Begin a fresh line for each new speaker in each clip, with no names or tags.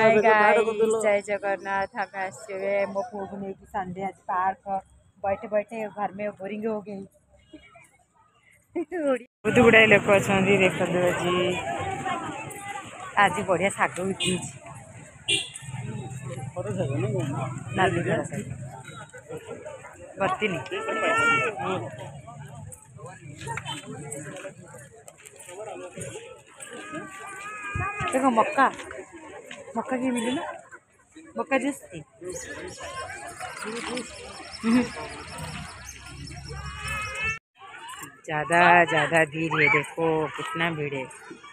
Hi guys जय जगन्नाथ हम आसवे मो पुओ को नहीं संडे आज पार्क बैठे बैठे घर में बोरिंग हो गई बहुत गुड़ाए लोक अच्छा देख आज बढ़िया शाग उठी बर्ती देखो मक्का मक्का की मिली ना मक्का जूस थी ज्यादा भीड़ है देखो कितना भीड़ है।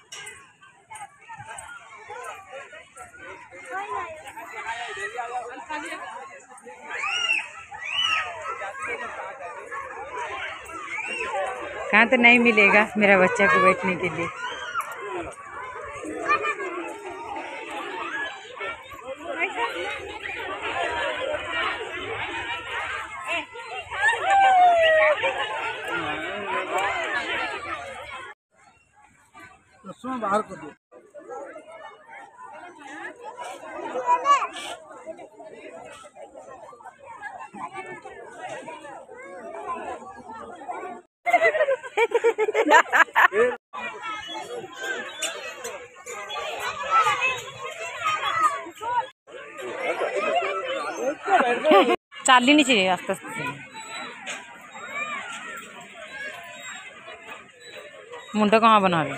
कहाँ तो नहीं मिलेगा मेरा बच्चा को बैठने के लिए।
बाहर कर दो।
चलनी चाहिए आस्ते आस्ते मुंड कहाँ बना रहे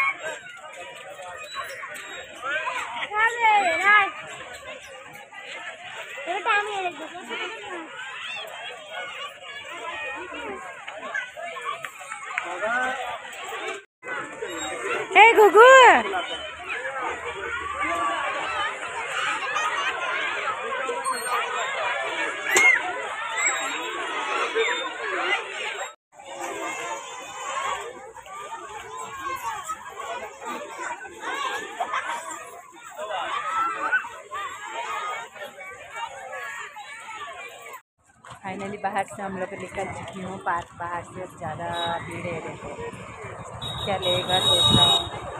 हे गुगु फाइनली बाहर से हम लोग निकल चुकी हूँ पार्क बाहर से ज़्यादा भीड़ है देखो क्या लेगा सोच रहा हूँ।